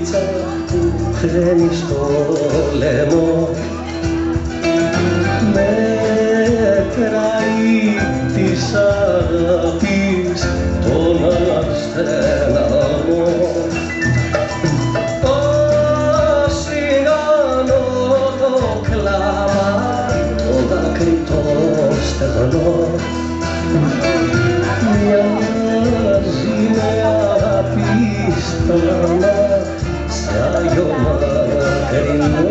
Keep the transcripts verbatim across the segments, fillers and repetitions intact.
φλεβίτσα που τρέμει στο λαιμό. Μετράει της αγάπης τον ασθεναμό. Ως σιγανό το κλάμα, το δάκρυ το στεγνό, μοιάζει με αγάπη στράμα σαν γιο μακρινό.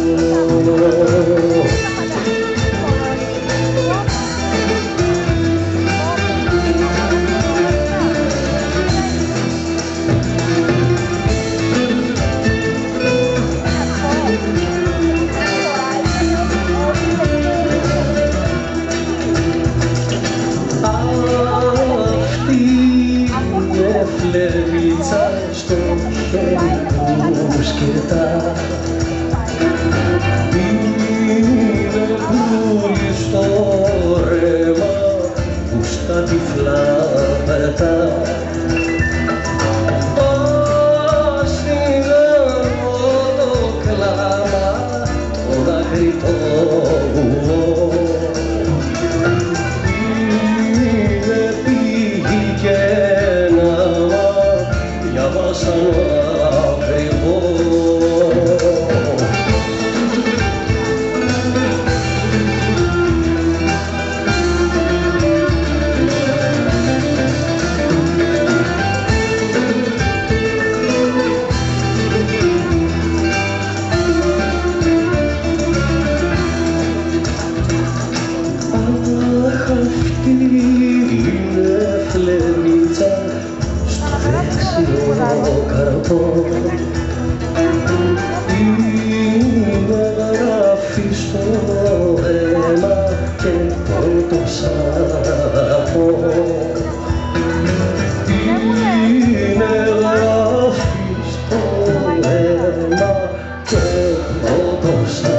Φλεβίτσα στο χέρι που σκυρτά, είναι πουλί στο ρεύμα που στα τυφλά πετά. Ως σιγανό το κλάμα, το δάκρυ το βουβό, είναι πηγή και σαν ακριβό. Αχ, αυτή είναι φλεβίτσα στο δεξιό καρπό, είναι γράφει στο αίμα και πρώτο σαραπό. Είναι γράφει στο αίμα και πρώτο σαραπό.